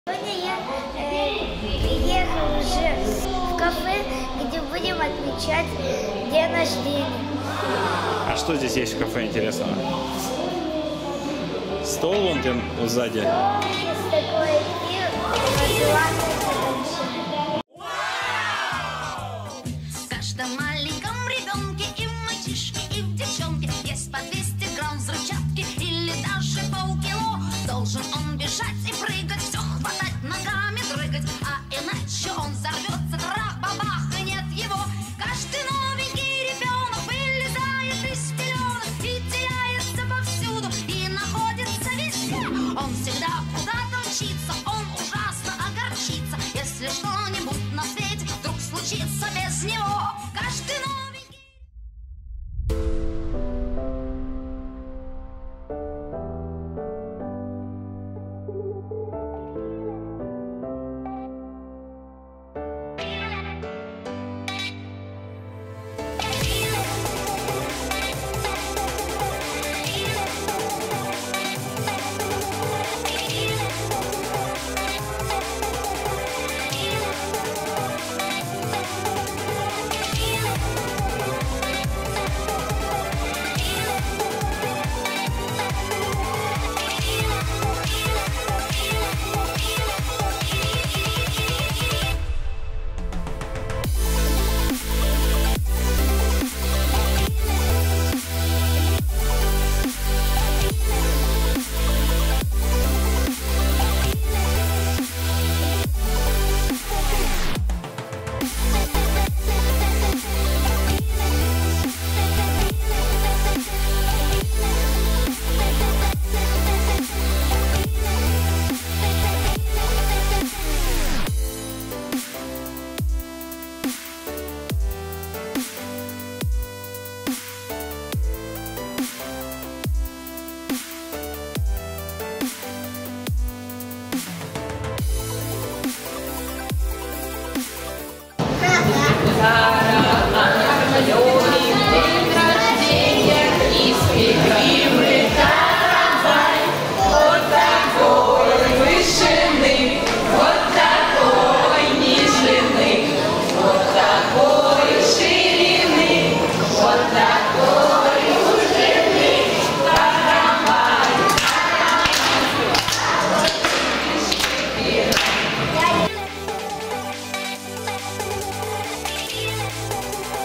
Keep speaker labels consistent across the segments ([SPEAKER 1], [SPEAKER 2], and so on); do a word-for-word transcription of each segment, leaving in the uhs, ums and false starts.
[SPEAKER 1] Сегодня я э, приехал уже в кафе, где будем отмечать день рождения.
[SPEAKER 2] А что здесь есть в кафе интересного? Стол вон там сзади.
[SPEAKER 1] Есть такой эфир, называется «Танцуй».
[SPEAKER 3] В каждом маленьком ребенке и в мальчишке, и в девчонке есть по двести грамм взрывчатки или даже полкило. Должен он бежать и прыгать, все хватать, ногами дрыгать, а иначе он взорвется, трах-бабах, и нет его. Каждый новенький ребенок вылезает из пеленок и теряется повсюду, и находится везде. Он всегда куда-то мчится, он ужасно огорчится, если что-нибудь на свете вдруг случится без него. Каждый новенький...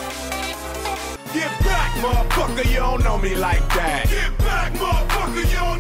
[SPEAKER 4] Get back, motherfucker, you don't know me like that. Get back, motherfucker, you don't